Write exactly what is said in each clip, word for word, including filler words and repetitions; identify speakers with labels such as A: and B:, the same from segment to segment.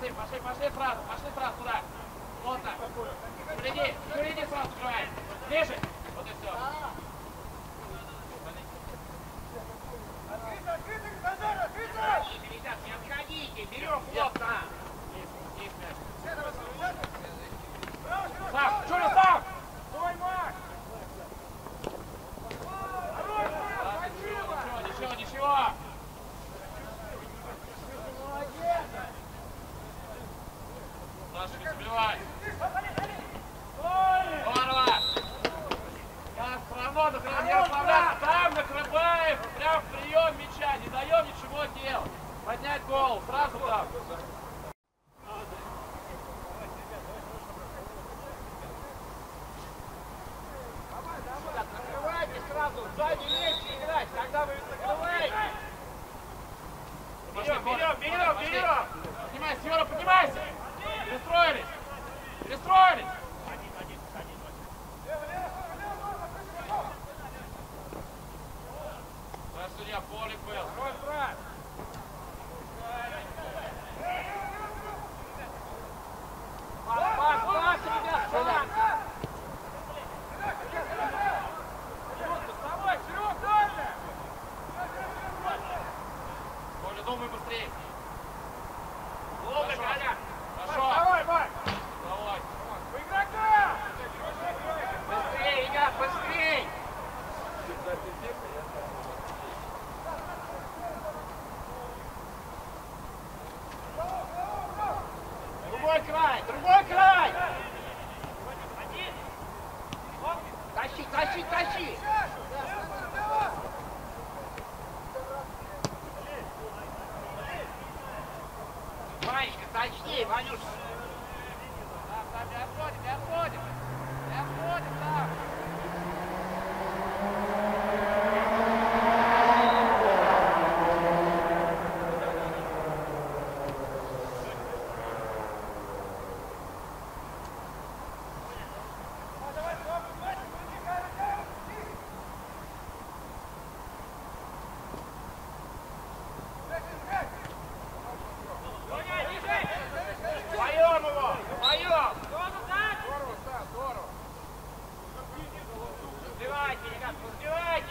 A: пошли, пошли, пошли сразу, пошли сразу туда. Плотно. Впереди, впереди сразу открывай. Ближе. Вот и все. Ребят, не отходите, берем плотно. Сам, Чуля, сам! Стой, Макс! Ничего, ничего, ничего! Саша, не забивай! Здорово! Так, все равно не расслабляться. Там накрываем, прям в прием мяча, не даем ничего делать. Поднять голову, сразу там. Накрывайте сразу, сзади легче играть, когда вы накрываете. Берем, берем, берем, берем. Поднимайся, Юра, поднимайся. Перестроились, перестроились. Наш судья Полик был. Строй, строй. Пас, пас, пас, ребят, пас. Коля, думай быстрее. Ловко, Коля. Хорошо. Давай, давай. Давай. У игрока. Быстрее, ребят, быстрее. Другой край, другой край. Тащи, тащи, тащи. Ванечка, точнее, Ванюш. Там, там, не отходим, не отходим. Не отходим, там. Успевайте, ребят, успевайте!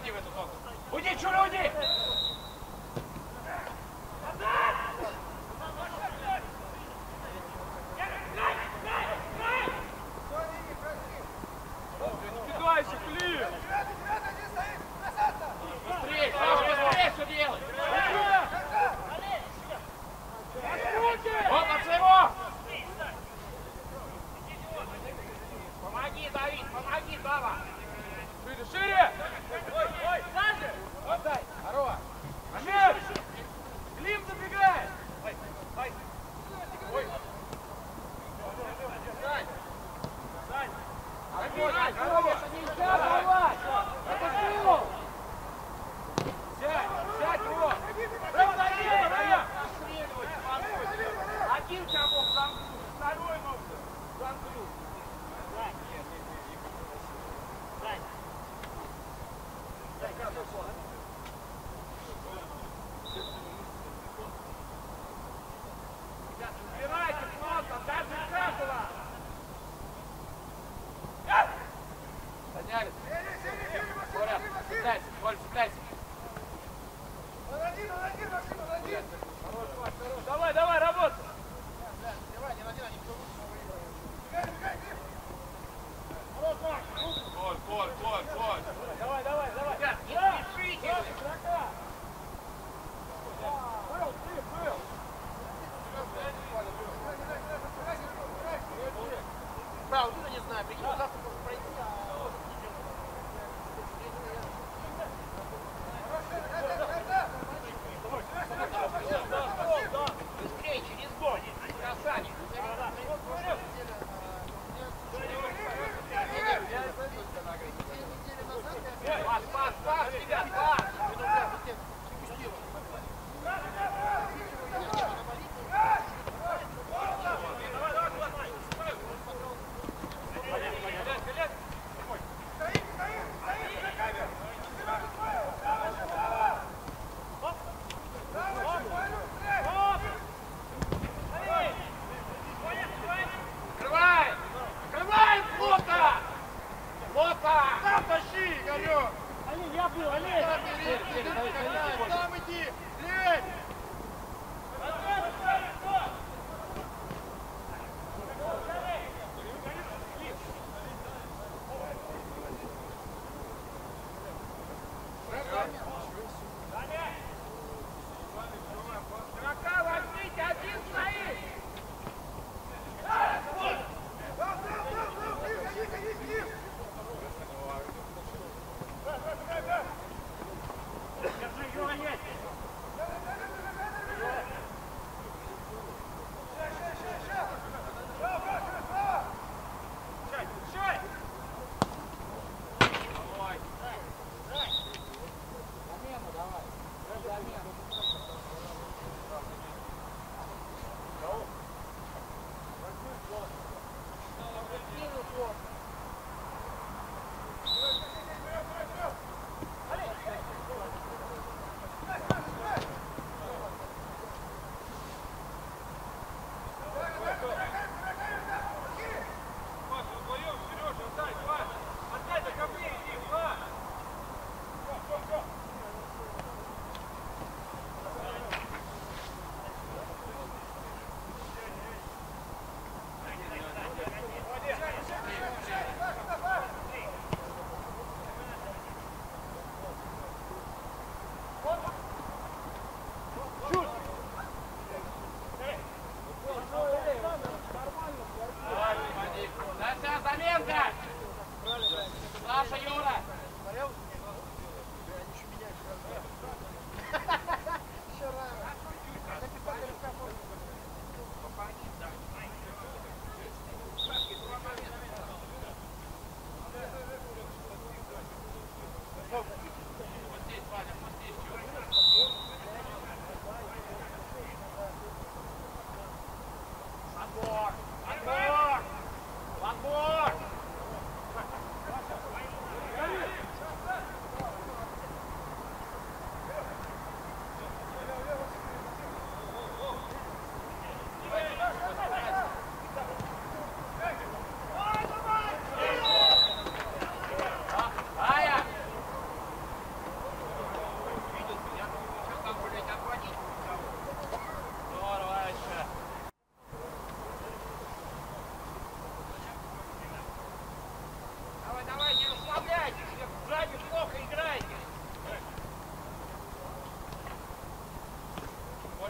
A: уйди в эту зону. Уйди, Чуля, уйди!
B: Кидайся, Клим!
A: Быстрее, Саша, быстрее все делай! Вот от своего! Помоги, Давид, помоги, Дава!
B: Шире, шире!
A: Отдай, здорово!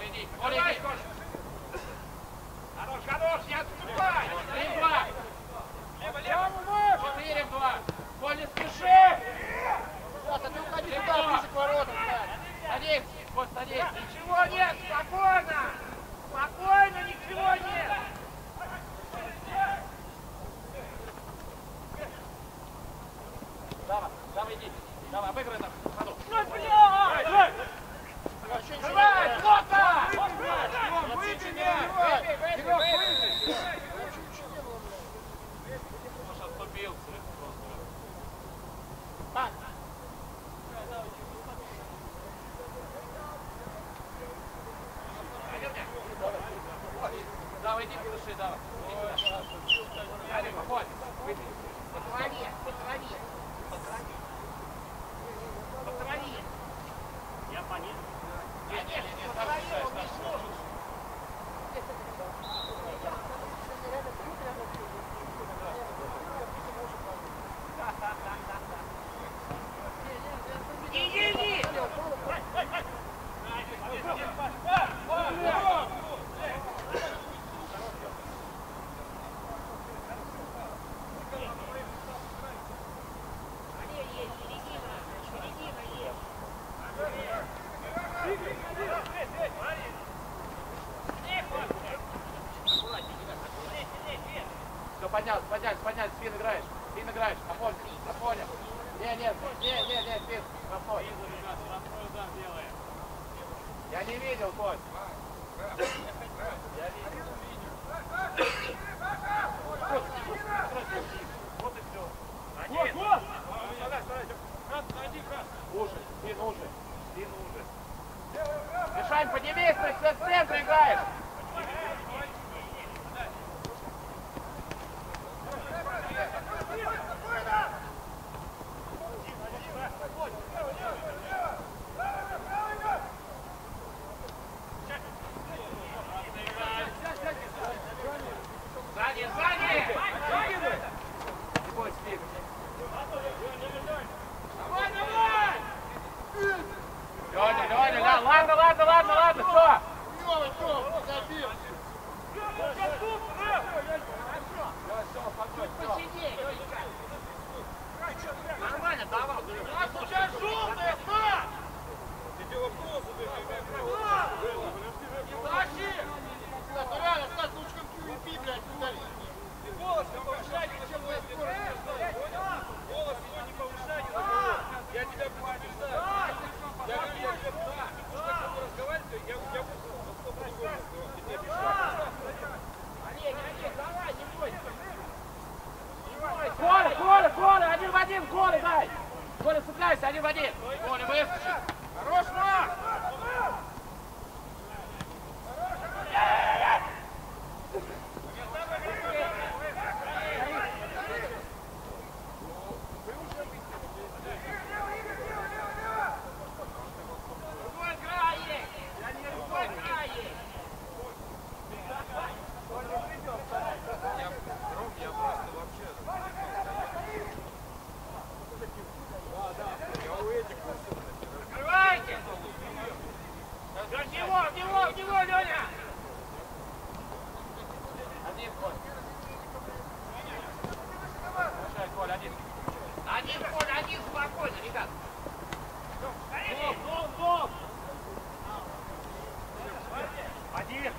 A: иди. Коля, иди. Хорош, хорош, не отступай. Три-два. Четыре-два. Коля, не спеши.
C: Ты уходи сюда, ближе к воротам.
A: Садись, Коль, садись.
C: Ничего нет, спокойно. Спокойно, ничего нет.
A: Давай, давай, иди. Давай, обыграй там. Ходу.
C: Ну, блядь!
A: Давай, плотно!
C: Выйди,
A: Может, отступился. Давай, иди, души, давай. Давай, походи. Выйди.
C: По траве, по траве. По траве.
B: Я понятно.
A: Нет, нет, нет,
C: По
A: там
C: траве
A: мешаешь,
C: он
A: там
C: не
A: мешаешь.
C: сможет. Иди, иди!
A: Все, поднялся, поднялся, поднялся, спин играешь, спин играешь, опорник, опорник. Не, нет, не, не, не, спин, простой. Я не видел, Коль. Я видел. Вот и все.
B: Вот, вот!
A: Уже, спин уже, спин уже. Мишань, поднимись, ты в центре играешь. Сзади, сзади! Не бойся, спин.
C: Давай, давай!
A: Леня, Леня, Леня, ладно, ладно, ладно, ладно, что?
C: Лёва, Лёва, забил. Посиди, Лёнька. Нормально, давай. У нас сейчас желтая, Стас! Не тащи! Стас, ну реально, Стас, лучше как ю и пи, блядь, ударить.
B: Голос не повышай, чем вы скорость. Голос его не повышай, не забывай. Я тебя предупреждаю. Я говорю, я тебе да. Потому что как буду разговаривать, я я буду сто по-другому. Я тебе обещаю.
C: Олег, Олег, давай, не бойся.
A: Коля, Коля, Коля, один в один, Коля, дай! Коля, цепляйся, один в один. Коля, выскочи.
C: Хорош, Марк! Другой крае! Другой крае!
B: Я просто вообще... Я у этих
C: Открывайте! В него, в него, в него, Леня!
A: Один, Коля. Решай, Коля, один.
C: Один, Коля, один, спокойно, ребят.
A: Стоп, стоп, стоп! Один.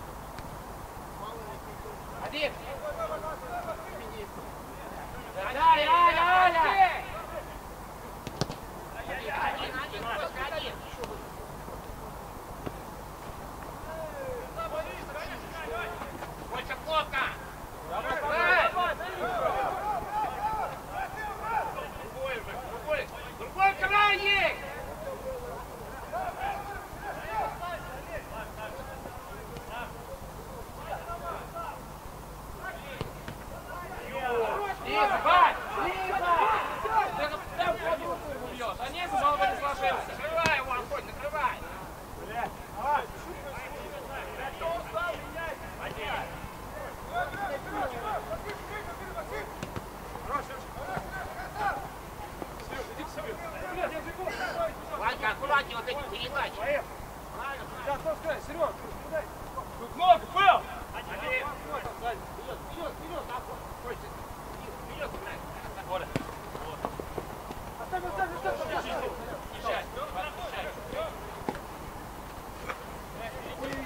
A: Один. Дай, Аля, Аля!
C: Один, один, Коля, один. Больше плотно!
A: Давай,
C: Эй!
A: давай,
C: Другой уже, другой, другой край есть!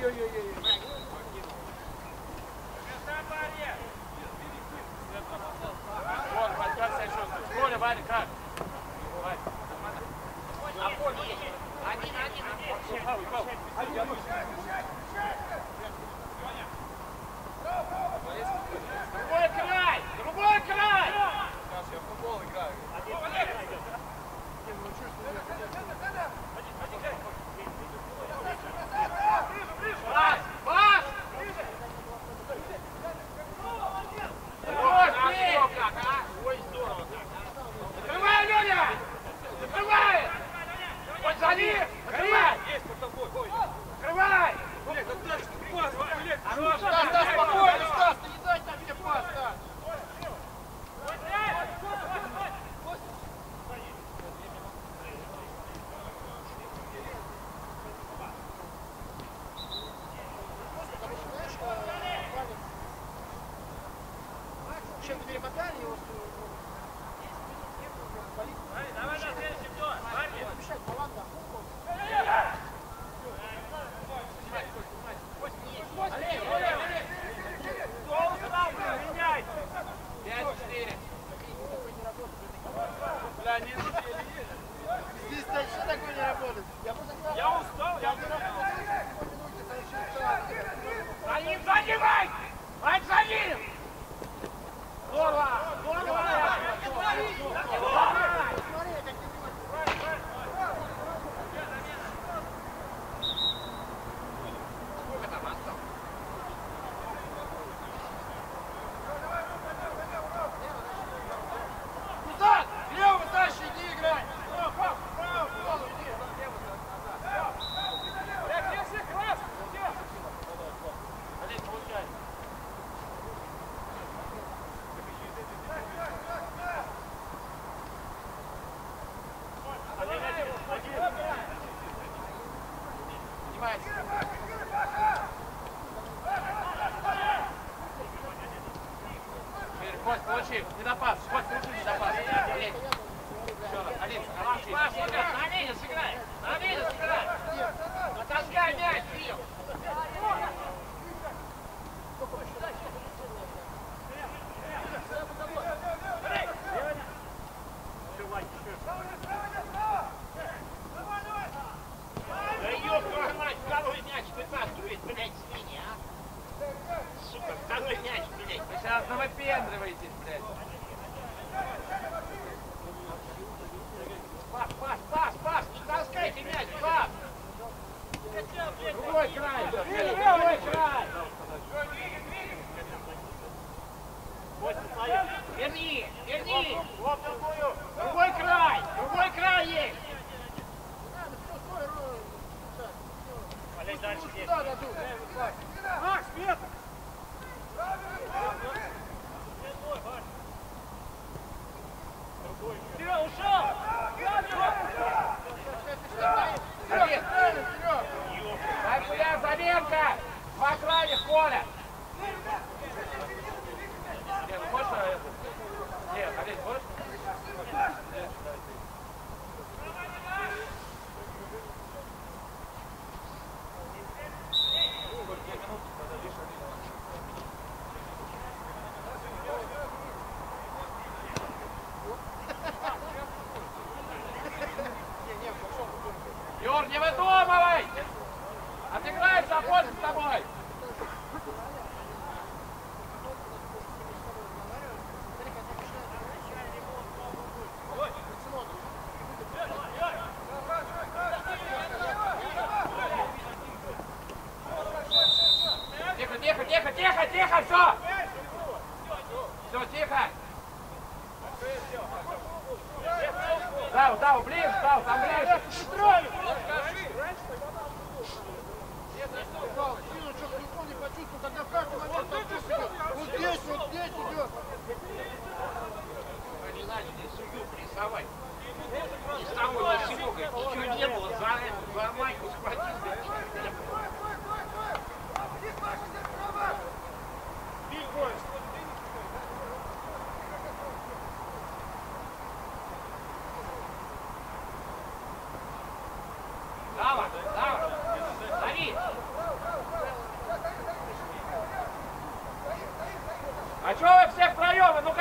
C: Ой-ой-ой-ой.
A: Вот, Вань, как себя чувствуешь? Коля, Ваня, как? Вань, нормально?
C: Опор есть. Один, один, опор.
A: Пау, пау. Другой край! Другой край!
B: Сейчас я в футбол играю.
A: Пас! Пас! Вот, бей!
C: Ой, здорово так.
A: Закрывай, Леня! Закрывай! Вот за ним! Закрывай!
B: Есть под тобой, Ой.
A: Закрывай!
B: Блядь, да дальше ты пас, блядь.
A: А ну,
C: Стас, Стас, спокойно, Стас, ты не дай там мне пас, Стас. Чем ты перемотали его?
A: Давай на следующий вдох! Парни!
C: Мешать, баланда.
A: Меняй! Пять-четыре.
B: Бля, не еле-еле.
C: Здесь что такое не работает? Я просто сказал,
B: Я устал, я
C: не работает.
A: За ним, за ним, Вань! Вань, за ним! Здорово! Здорово!
C: Сколько там осталось? Куда? Лево, дальше иди играй! Право, право, право, право, иди!
B: Блядь, я всех раз!
A: Олег, получай. Один, один, один.
C: Поднимайся.
A: Кость, получи. Недопас. Кость, получи недопас. Олег. Еще раз. Олег, Олег, пас, играй. На Веня сыграй. На Веня сыграй. Натаскай мяч, Фил. Да ёб твою мать, второй мяч вытаскивает, блядь, свинья, а? Сука, второй мяч, блядь. Вы сейчас навыпендриваетесь, блядь. Пас, пас, пас, пас, не таскайте мяч, пас. Другой край, другой край. Верни, верни. Другой край, другой край есть. Олег, дальше есть.
B: Макс, нет!
A: Вперед, ушел!
C: Вперед, вперед!
A: Дай сюда, заменка! Два крайних, Коля! Нет, ну хочешь это? Нет, Олег, хочешь? Нет, Юр, не выдумывай! Отыграется, пользу с тобой! Тихо, тихо, тихо, тихо, тихо, все! Все, тихо! Дау, дау, ближе, дау, там ближе!
C: Не почувствовал, когда в каждый момент вот здесь, вот здесь идет.
A: Они начали судью прессовать. Ни с того, ни с сего, говорит, ничего не было, за эту, за майку схватил, говорит, ничего не было.
B: Бей поезд!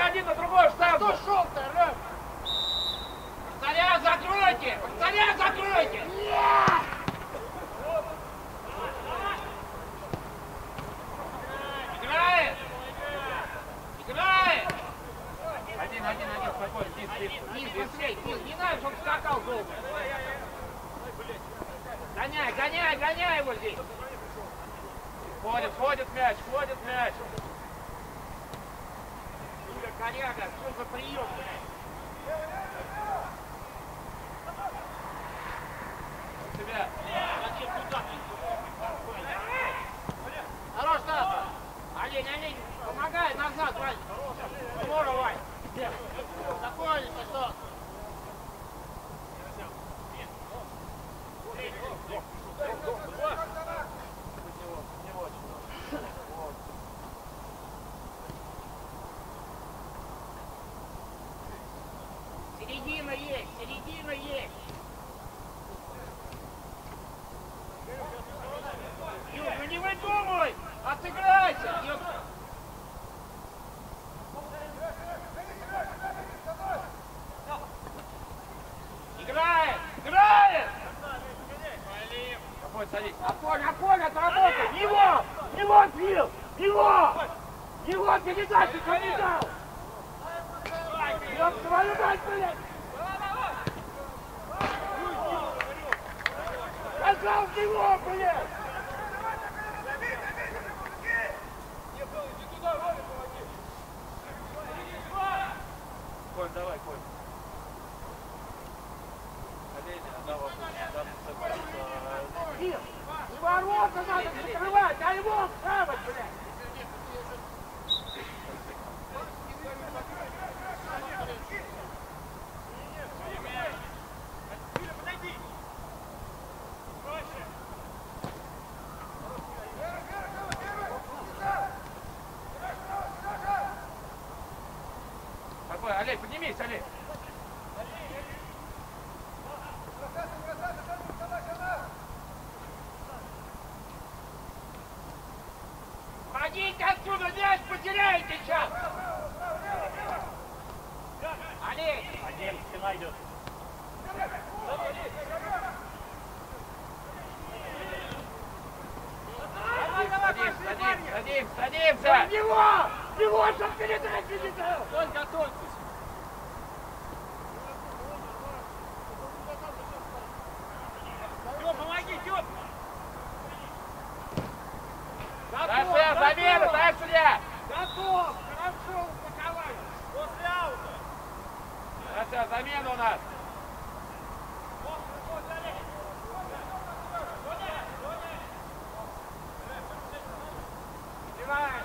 A: выходи на другой штаб!
C: Что шел-то, Рэм?
A: Вратаря закройте! Вратаря закройте! Играет! Играет! Один, один, один, спокойно, здесь, здесь. Низ, быстрей, Низ, не надо, чтобы скакал долго. Гоняй, гоняй, гоняй его здесь. Ходит, ходит мяч, ходит мяч. Юля, коряга, что за прием, блядь? Тебя.
C: Хорош, Тата. Олень, олень, помогай, назад, Вань. Здорово, Вань. Закончится, что?
A: Середина есть, середина есть. Юр, ну не выдумывай, отыграйся. Юр. Играет, играет. Какой садись. Афонь, Афонь, отработай. Его, его бил, его. Его передачу, капитан. Ёб твою мать, блядь! Сказал его, блядь! Коль, давай, Коль. Нет, не ворота надо закрывать, а его вставать, блядь! Олег, поднимись, Олег. Ходите отсюда, мяч потеряете сейчас. Олег. Олег, спина идет. Садимся, садимся, садимся, садимся. Его! Его, чтоб передать не летал.
C: Толь, готовьтесь.
B: Помоги, Тёп!
A: Дай замена, дай судья!
C: Готов! Хорошо упаковали!
B: После аута!
A: Хорошо, замена у нас! Убирай!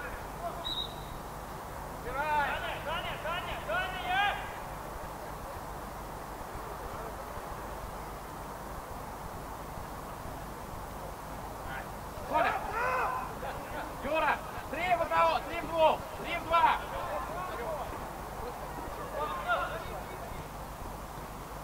A: Убирай!
B: Саня, Саня, Саня!
A: Коля! Юра! Три в одного! Три в двух! Три в два!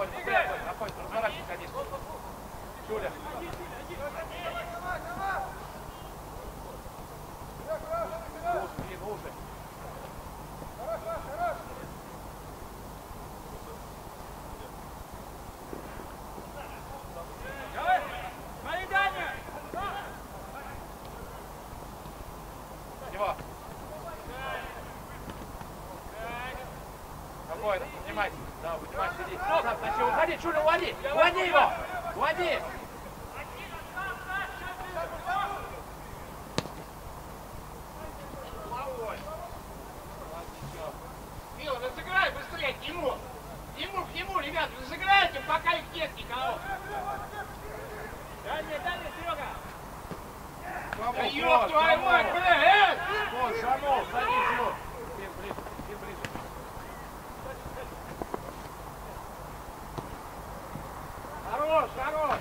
A: Спокойно, быстрее, Афонь, Афонь, разворачивай, конечно. Чуля. Уже, блин, уже. Его. Спокойно, поднимайся. Да, поднимайся, иди. Назад, значит, уходи, Чуля, уводи. Уводи его. Уводи.
C: Мила, разыграй быстрее к нему. Ему, к нему, ребят, разыграйте, пока их нет никого. Дай мне, дай мне, Серега. Да ёб твою мать, блядь!
A: Вот, Шамол, садись его. Тем ближе, тем ближе.
C: Хорош, хорош.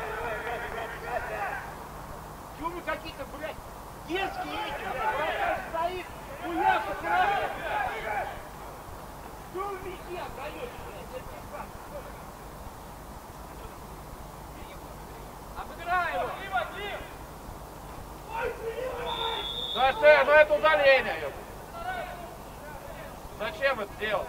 C: Чего вы какие-то, блядь, детские эти, блядь, стоит, хуяка, блядь. Что вы везде отдаете, блядь, обыграй его.
A: Да что, ну это удаление. Ёп. Зачем это делать?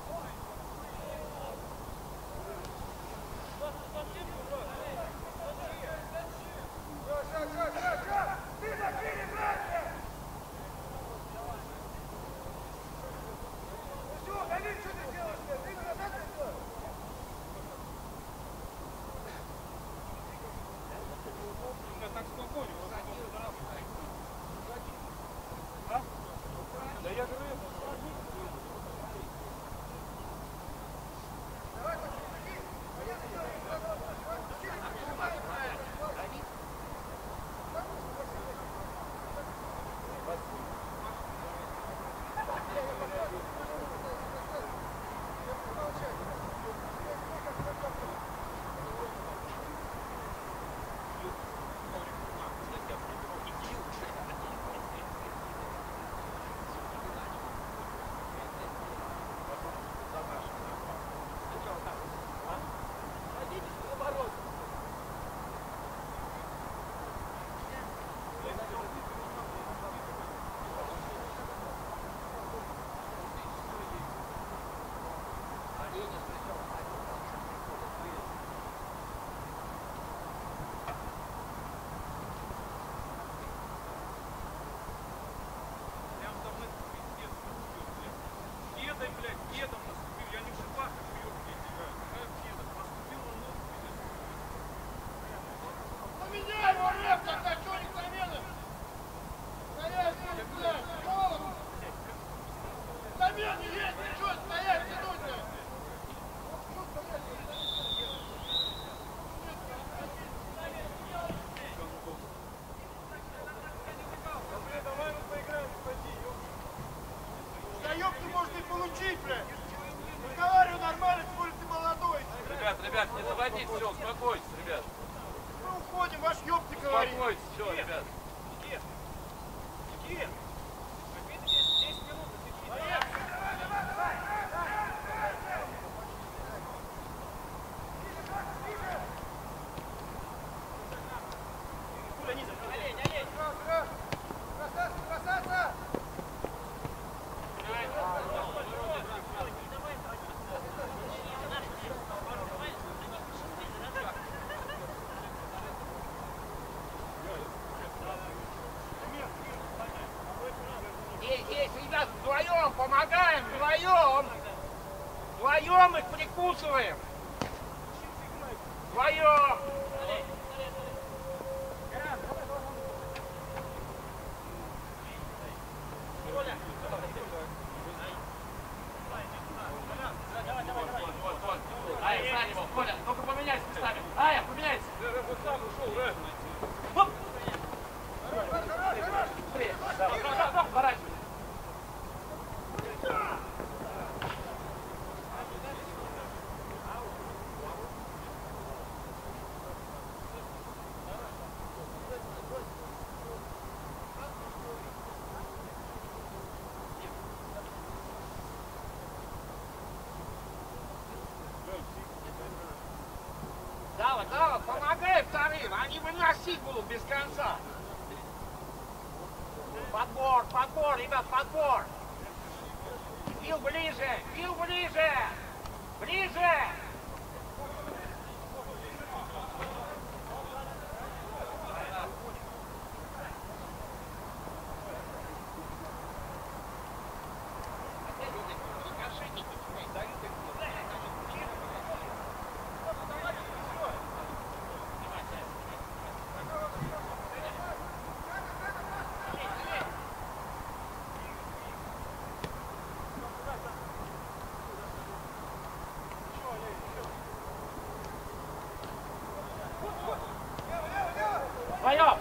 A: Ребят, не заводить, все, успокойтесь, ребят.
C: Мы уходим, ваш ёб ты говорит.
A: Успокойтесь, все, ребят.
B: Никит! Никит! десять минут, Никит!
C: Ребят, вдвоем помогаем, вдвоем. Вдвоем их прикусываем. Вдвоем.
A: Ая, сзади его, Коля, только поменяйся местами. Ая, поменяйся.
B: Вот сам ушел, Рэд.
A: Хоп. Быстрее, да, поворачивай.
C: разрыв, они выносить будут без конца. Подбор, подбор, ребят, подбор. Бил ближе, бил ближе, ближе.
A: Вдвоем!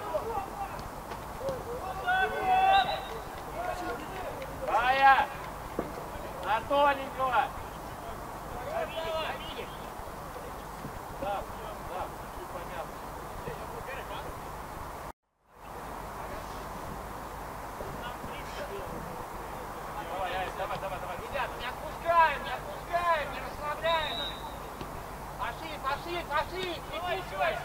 A: Ая! На тоненького! Да, да, чуть понятно. Давай, Ая, давай, давай, давай.
C: Ребят, не отпускаем, не отпускаем, не расслабляем. Пошли, пошли, пошли, прикусывай.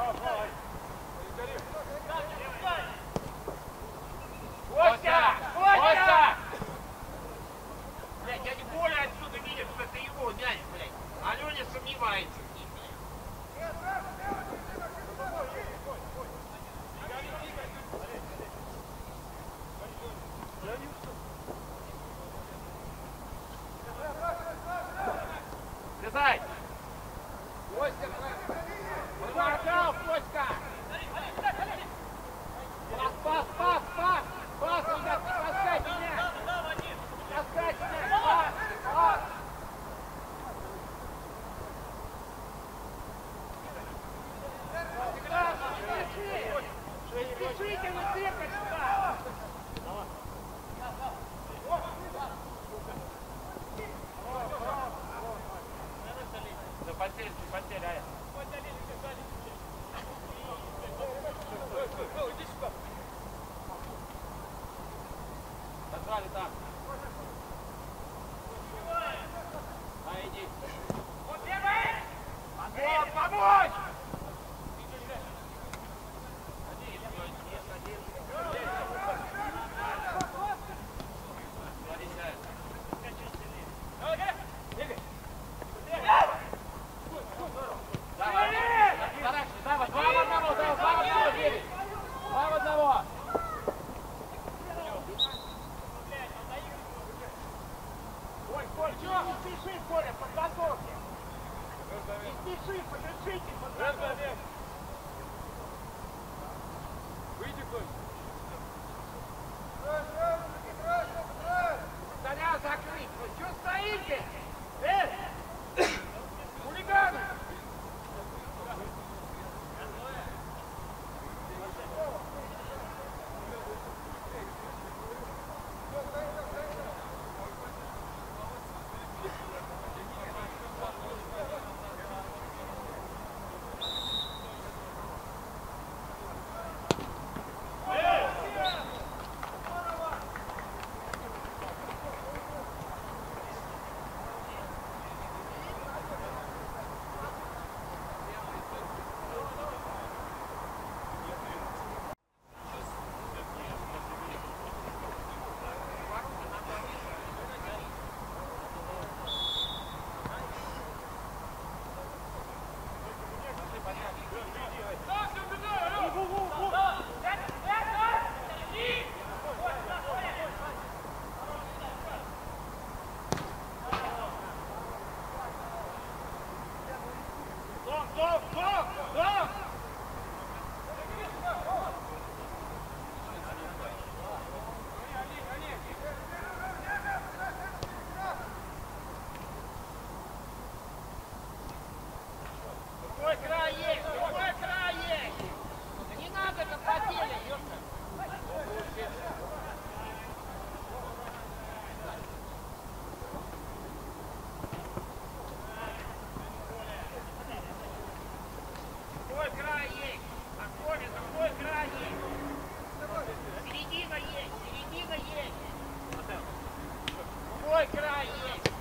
C: Костя! Костя! Блядь, дядя Коля отсюда видит, что это его мяч, блядь. А Леня сомневается в ним, блядь.
A: Слезай!
C: Костя, помогал, Костя! Пас, пас, пас, пас! Пас, ребят, не таскайте меня! Не таскайте меня! Пас, пас! Не спешите, не цепать сюда!
A: Да потерь, ты потерь, Ая. Нажали так. А, иди.
C: Помочь, помочь! Не спеши, Коля, подготовьте! Не спеши, подержите, подготовьте!
B: Выйди, Коль.
C: Вратаря закрыть! Вы что стоите? Эй! Хулиганы! Какой край есть? Какой край есть? Да не надо это потели, ёпта. Какой край есть? Какой, какой край есть? Середина есть, середина есть. Какой край есть?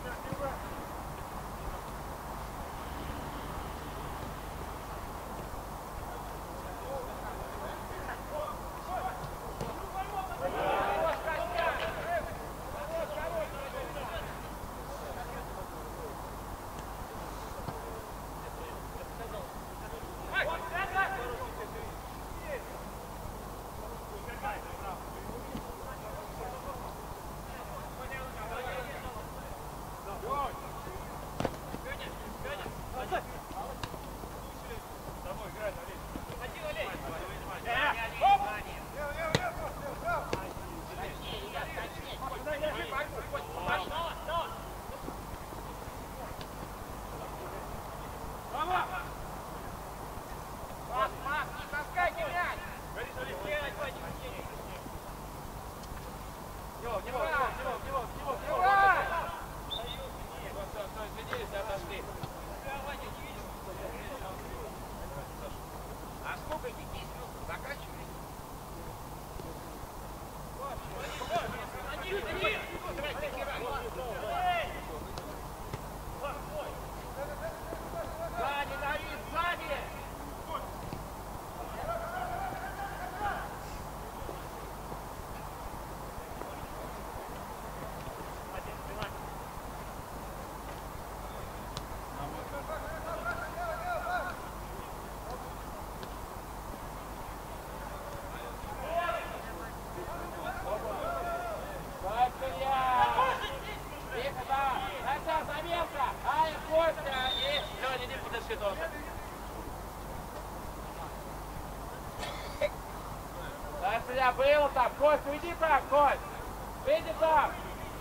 A: Да, было там. Кость, уйди там, Кость. Выйди там.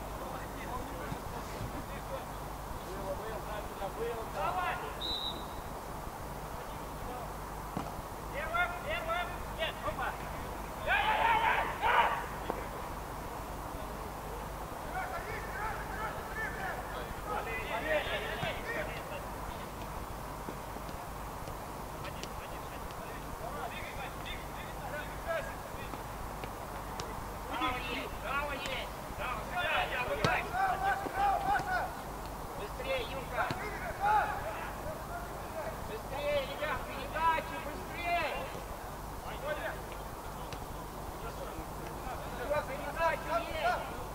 A: Было, было, там сюда, было. Давай.
C: Первым, первым. Нет, опа. Быстрее, Юрка! Быстрее, ребят, передачи, быстрее! Все, передачи есть!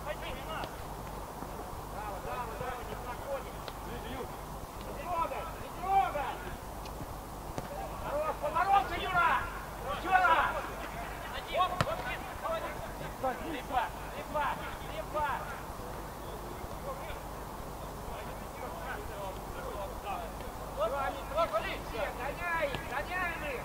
C: Браво, браво, браво, не проходит! Не трогай, не трогай! Хорош, поморозься, Юра! Юра! Липа, липа, липа! Гоняй их, гоняй их!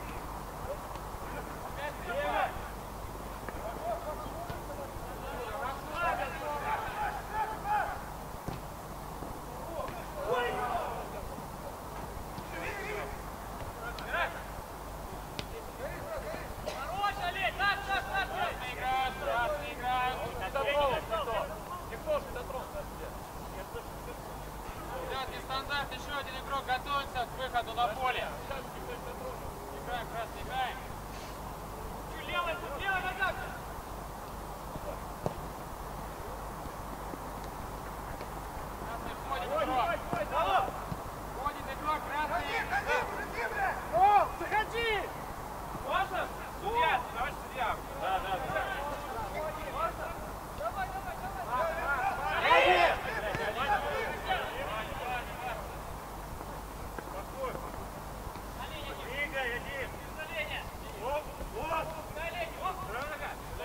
B: Стандарт, еще один игрок готовится к выходу на поле. Играем, красный, играем. Левая, левая нога! Красный, входит игрок. Входит игрок, красный.
A: О, заходи!
B: Можно? Судья, товарищ судья. Да, да, да.
C: Давай, давай, давай!
B: Двигай, иди. Вот, вот. Дай лень, вот. Правая нога.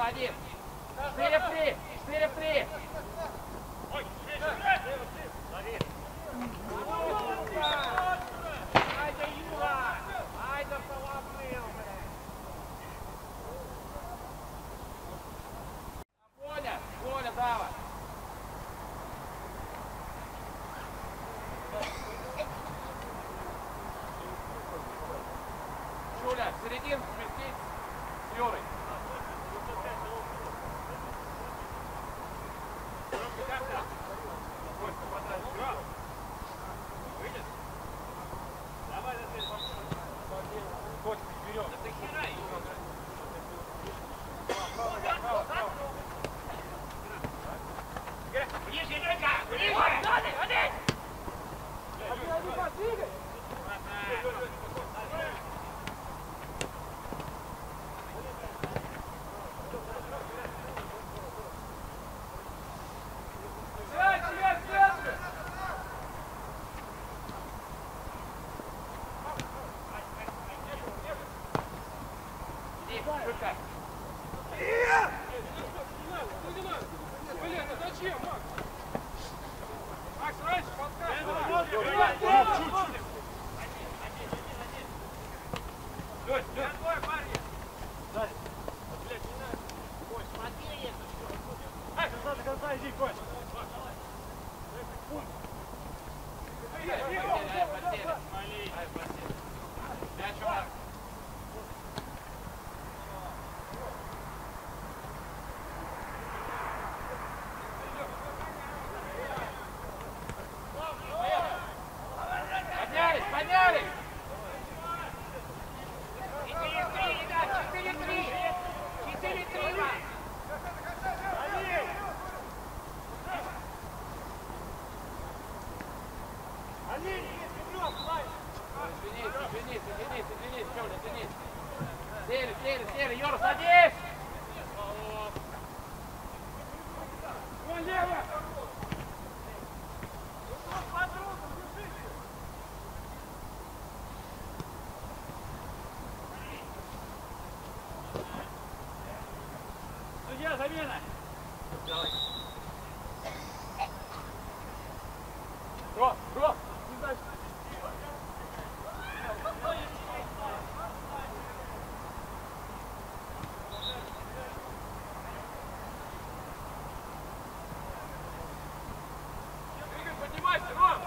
A: один. четыре в три. четыре в три.
C: Айда, Юра! Айда, поломыл, блядь!
A: Коля, Коля, Дава. Шуля, в середину сместись с Юрой.
C: Замена!
A: Рот, рот!
B: Поднимайся, Ром!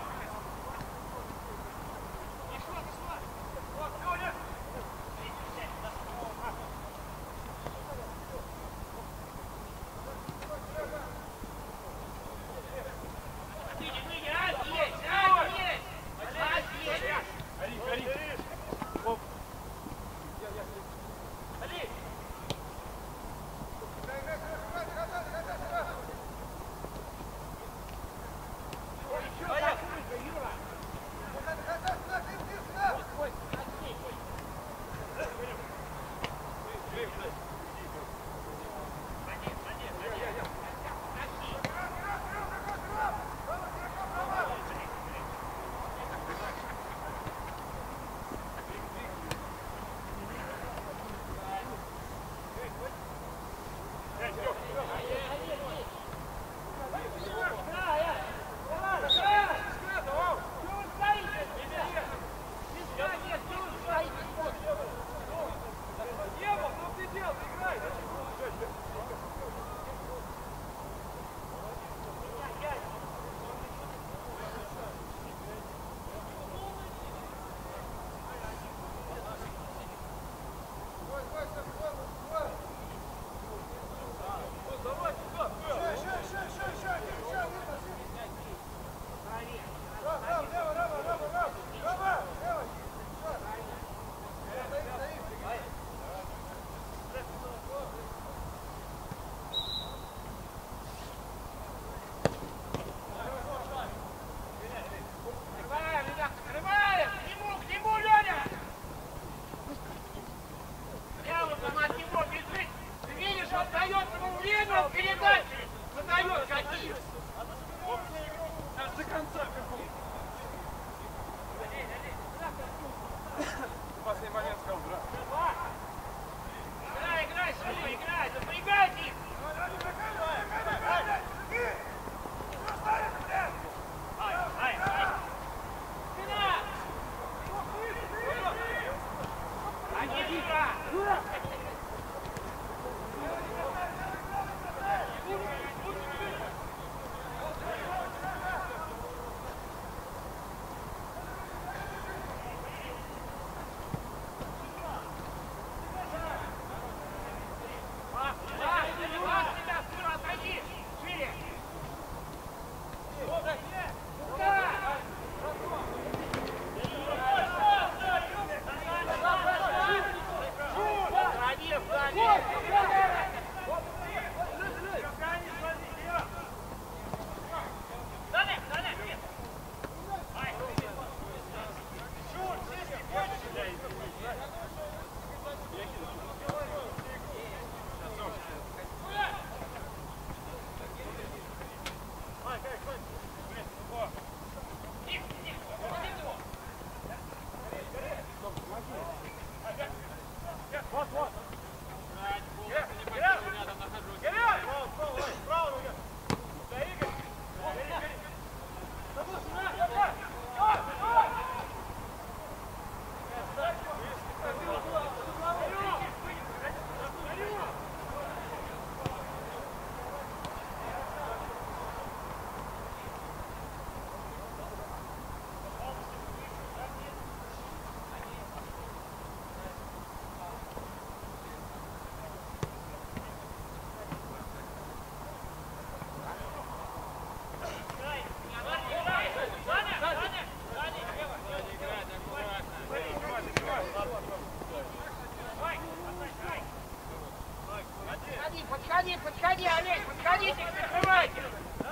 C: Подходи, подходи, Олег, подходите, закрывайте.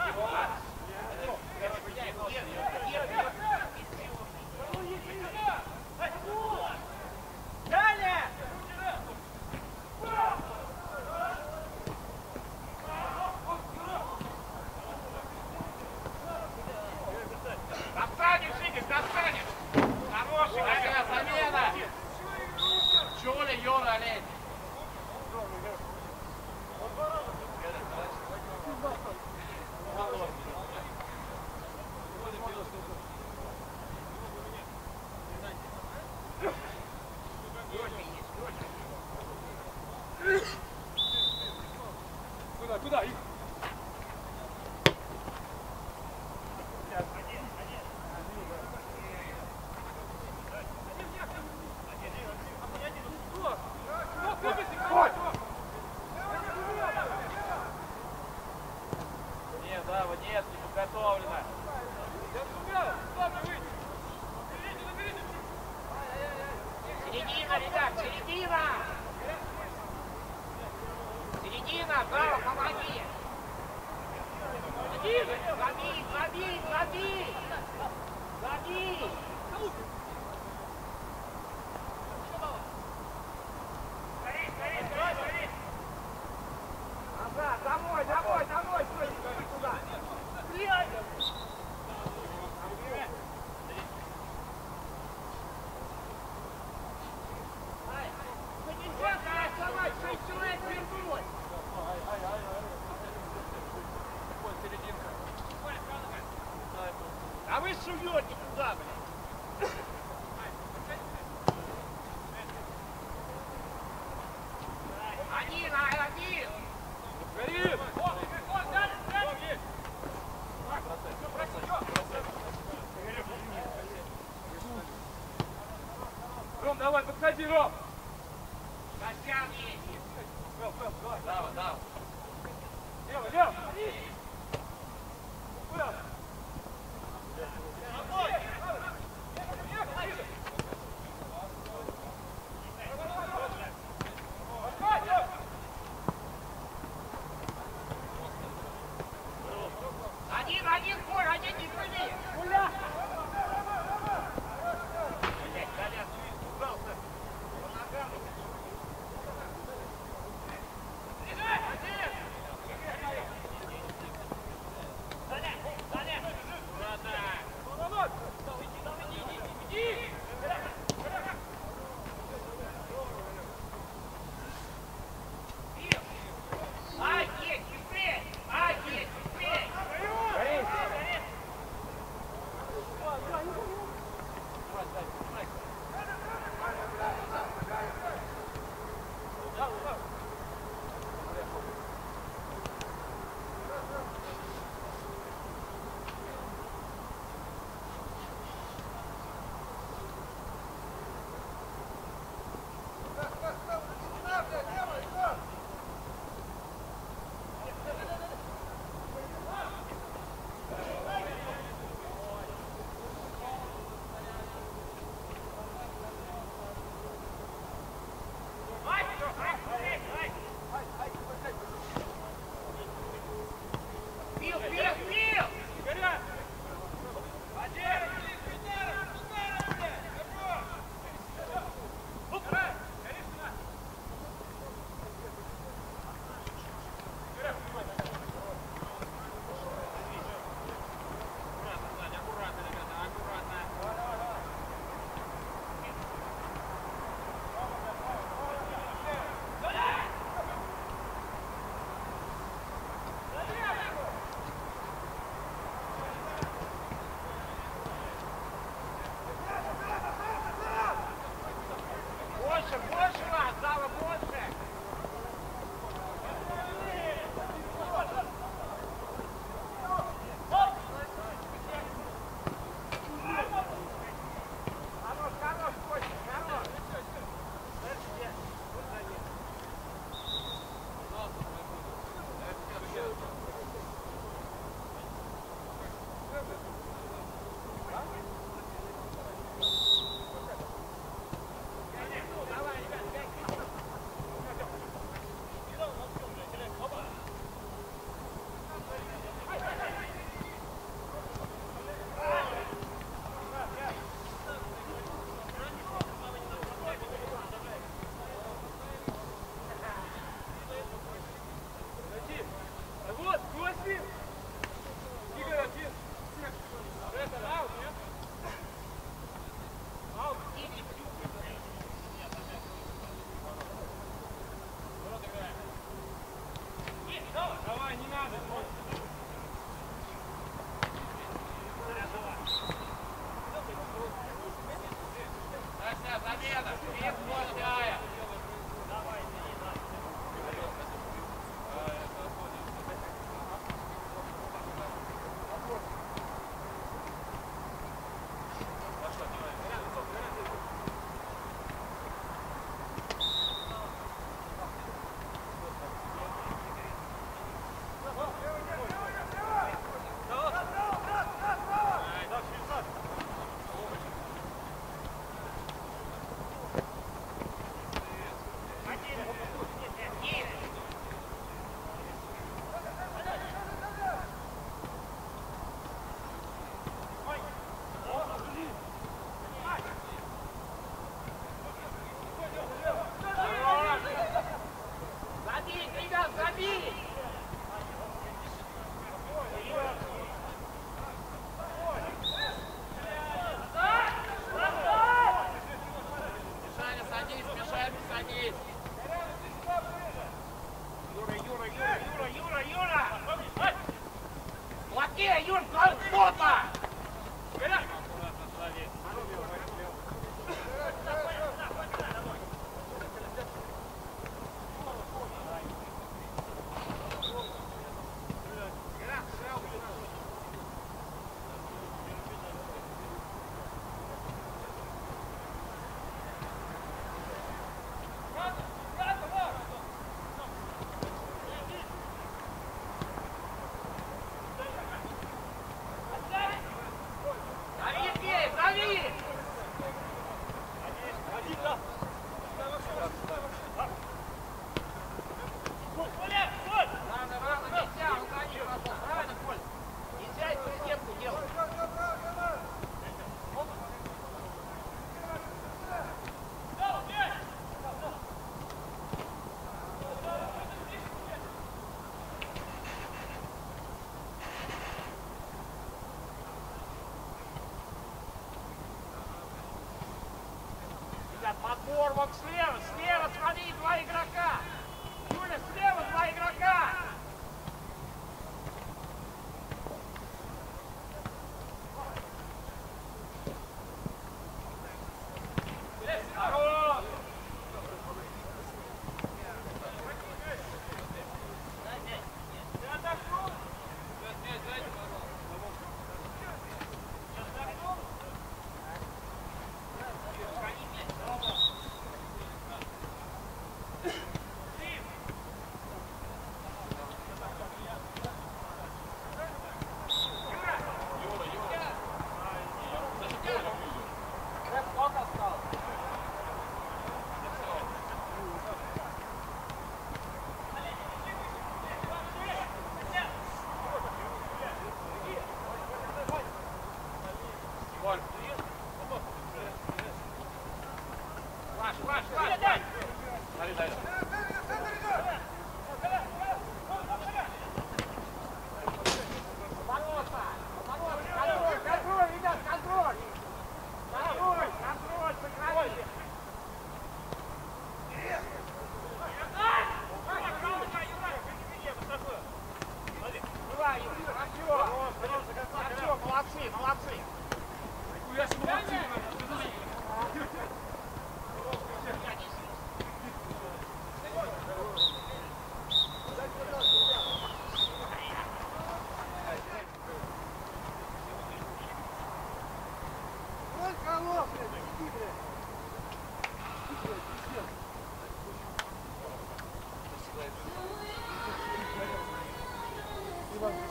C: Далее!
A: Достанешь, Игорь, достанешь! Хороший, какая замена! Чули, Юра, Олег!
B: Куда, куда? Их.
A: Нет, да, вот нет, не подготовлено.
C: Середина, ребят, середина! Середина, Зала, помоги! Забей, забей, забей! Забей! Назад, домой, домой, домой, стой, стой туда! Вы нельзя оставать, шесть человек вернулось! А вы суете туда, блядь! Один, один!
B: Горит! Ром, давай, подходи, Ром!
C: Костян есть!
B: Фэл, Фэл, давай.
A: Дава, дава.
B: Лево, лево! Фэл!
C: Один, один, Коль, один, не прыгай! Гуля! Блядь, Колян, убрался! Форвард слева, слева, смотри, два игрока. Юля, слева два игрока. Хорош. Ваш, ваш, ваш, ваш. Смотри, дай. Оборота, оборота, контроль, контроль, ребят, контроль. Контроль, контроль, прекрати. Хорошо, молодцы, молодцы.
A: Я ж молодцы.
D: Иван.